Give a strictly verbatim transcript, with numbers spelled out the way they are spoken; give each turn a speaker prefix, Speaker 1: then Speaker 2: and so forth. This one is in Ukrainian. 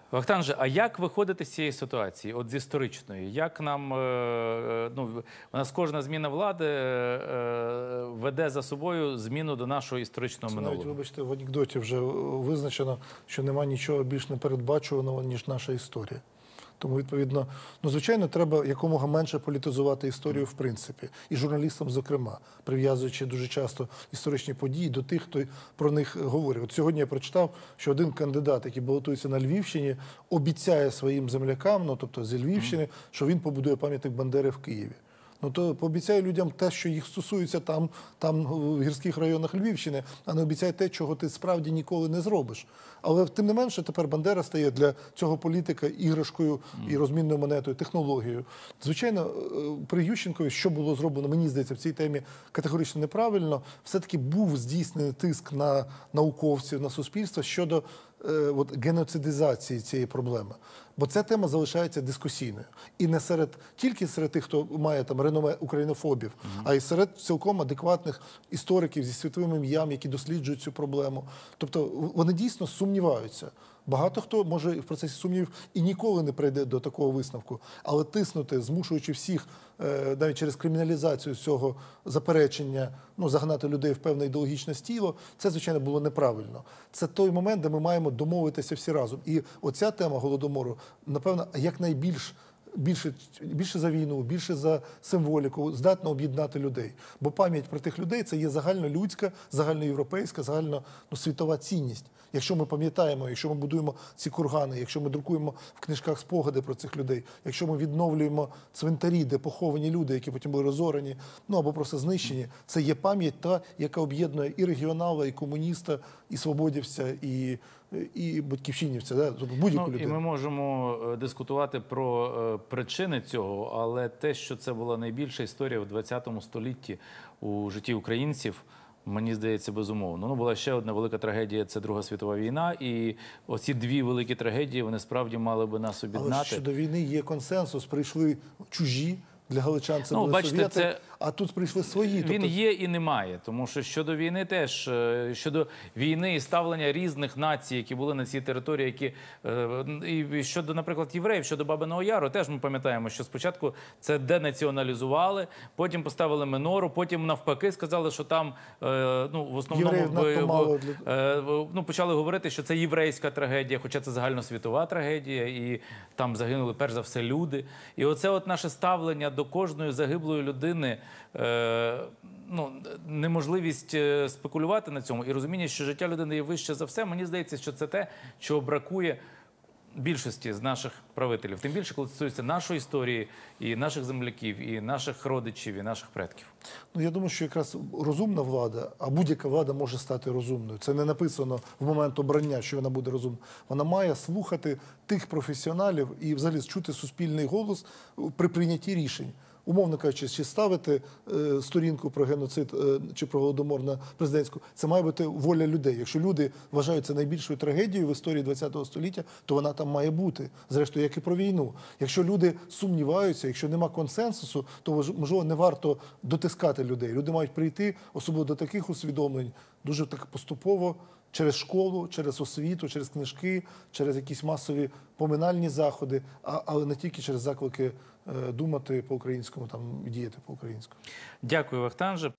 Speaker 1: Вахтанже, а як виходити з цієї ситуації, от з історичної? Як нам, е, ну, у нас кожна зміна влади е, веде за собою зміну до нашого історичного
Speaker 2: Це
Speaker 1: минулого?
Speaker 2: навіть, вибачте, в анекдоті вже визначено, що нема нічого більш непередбачуваного, ніж наша історія. Тому, відповідно, ну, звичайно, треба якомога менше політизувати історію в принципі. І журналістам, зокрема, прив'язуючи дуже часто історичні події до тих, хто про них говорить. От сьогодні я прочитав, що один кандидат, який балотується на Львівщині, обіцяє своїм землякам, ну, тобто зі Львівщини, що він побудує пам'ятник Бандери в Києві. Ну, то пообіцяє людям те, що їх стосується там, там в гірських районах Львівщини, а не обіцяє те, чого ти справді ніколи не зробиш. Але, тим не менше, тепер Бандера стає для цього політика іграшкою і розмінною монетою, технологією. Звичайно, при Ющенкові, що було зроблено, мені здається, в цій темі категорично неправильно, все-таки був здійснений тиск на науковців, на суспільство щодо е, от, геноцидизації цієї проблеми. Бо ця тема залишається дискусійною. І не серед, тільки серед тих, хто має там реноме українофобів, mm-hmm. а й серед цілком адекватних істориків зі світовим ім'ям, які досліджують цю проблему. Тобто вони дійсно сумніваються. Багато хто, може, в процесі сумнівів і ніколи не прийде до такого висновку. Але тиснути, змушуючи всіх, навіть через криміналізацію цього заперечення, ну, загнати людей в певне ідеологічне стіло, це, звичайно, було неправильно. Це той момент, де ми маємо домовитися всі разом. І оця тема Голодомору, напевно, якнайбільш Більше, більше за війну, більше за символіку, здатна об'єднати людей. Бо пам'ять про тих людей – це є загальнолюдська, загальноєвропейська, загальносвітова цінність. Якщо ми пам'ятаємо, якщо ми будуємо ці кургани, якщо ми друкуємо в книжках спогади про цих людей, якщо ми відновлюємо цвинтарі, де поховані люди, які потім були розорені, ну або просто знищені, це є пам'ять та, яка об'єднує і регіонала, і комуніста, і свободівця, і і батьківщинівця, да? будь-яку
Speaker 1: ну,
Speaker 2: людину.
Speaker 1: І ми можемо дискутувати про причини цього, але те, що це була найбільша історія в двадцятому столітті у житті українців, мені здається, безумовно. Ну, була ще одна велика трагедія – це Друга світова війна, і оці дві великі трагедії, вони справді мали би нас об'єднати.
Speaker 2: Але щодо війни є консенсус, прийшли чужі, для галичан це
Speaker 1: ну,
Speaker 2: були
Speaker 1: бачите,
Speaker 2: совєти,
Speaker 1: це...
Speaker 2: а тут прийшли свої.
Speaker 1: Він
Speaker 2: тобто...
Speaker 1: є і немає, тому що щодо війни теж, щодо війни і ставлення різних націй, які були на цій території, які, і щодо, наприклад, євреїв, щодо Бабиного Яру, теж ми пам'ятаємо, що спочатку це денаціоналізували, потім поставили минору, потім навпаки сказали, що там, ну, в основному, в, в, ну, почали говорити, що це єврейська трагедія, хоча це загальносвітова трагедія, і там загинули перш за все люди. І оце от наше ставлення до кожної загиблої людини, е, ну, неможливість спекулювати на цьому і розуміння, що життя людини є вище за все, мені здається, що це те, чого бракує більшості з наших правителів. Тим більше, коли стосується нашої історії, і наших земляків, і наших родичів, і наших предків.
Speaker 2: Ну, я думаю, що якраз розумна влада, а будь-яка влада може стати розумною. Це не написано в момент обрання, що вона буде розумною. Вона має слухати тих професіоналів і взагалі чути суспільний голос при прийнятті рішень. Умовно кажучи, чи ставити е, сторінку про геноцид е, чи про Голодомор на президентську, це має бути воля людей. Якщо люди вважають це найбільшою трагедією в історії ХХ століття, то вона там має бути. Зрештою, як і про війну. Якщо люди сумніваються, якщо нема консенсусу, то, можливо, не варто дотискати людей. Люди мають прийти, особливо до таких усвідомлень, дуже так поступово, через школу, через освіту, через книжки, через якісь масові поминальні заходи, а, але не тільки через заклики е, думати по-українському, там, діяти по-українському.
Speaker 1: Дякую, Вахтанже.